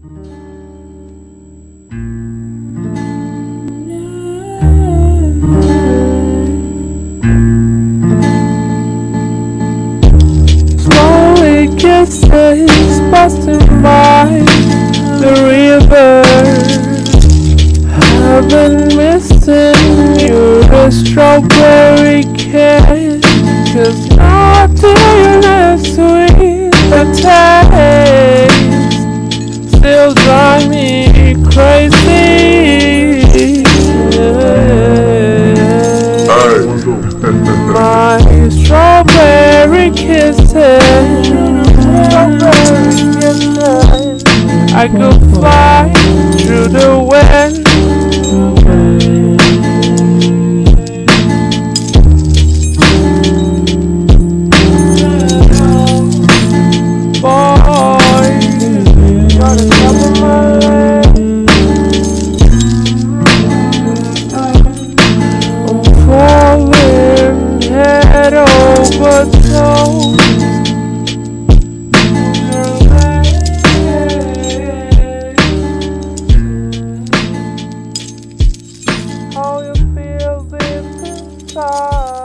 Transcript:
Slowly kisses passing by the river. I've been missing you, the strawberry kiss. 'Cause nothing as sweet the taste still drive me crazy. My strawberry kisses, I could fly through the wind. Boy, you're the top of my lane. I'm falling head over toes. How you feel deep inside.